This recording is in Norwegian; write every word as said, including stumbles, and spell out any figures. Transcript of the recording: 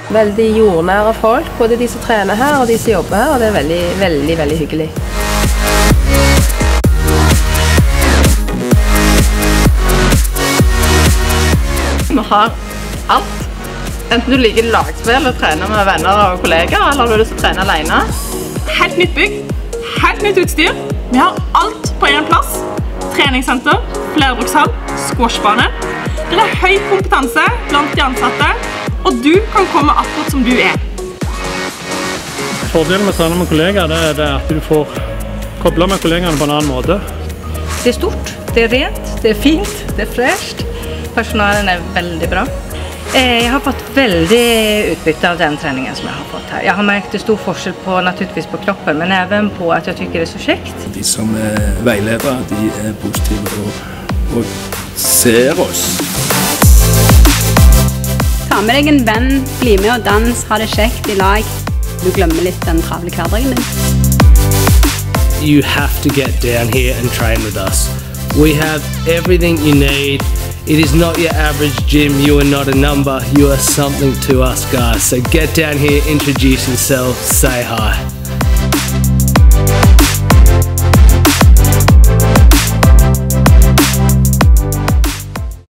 Veldig jordnære folk, både de som trener her og de som jobber her, og det er veldig, veldig, veldig hyggelig. Vi har alt. Enten du liker lagspill og trener med venner og kolleger, eller du har lyst til å trene alene. Helt nytt bygg, helt nytt utstyr. Vi har alt på en plass. Treningssenter, flerbrukshall, squashbane. Det er høy kompetanse blant de ansatte, og du kan komme akkurat som du er. Fordelen med å trene med kollegaer det er det at du får koblet med kollegene på en annen måte. Det er stort, det er rent, det er fint, det er fresht. Personalen er veldig bra. Jeg har fått veldig utbytte av den treningen som jeg har fått her. Jeg har merket stor forskjell på, naturligvis på kroppen, men även på at jeg tycker det er så kjekt. De som er veiledere, de er positive og, og ser oss. Ta med deg en venn, bli med og dans, ha det kjekt i lag. Du glemmer litt den travle hverdagen din. You have to get down here and train with us. We have everything you need. It is not your average gym. You are not a number. You are something to us, guys. So get down here, introduce yourself, say hi.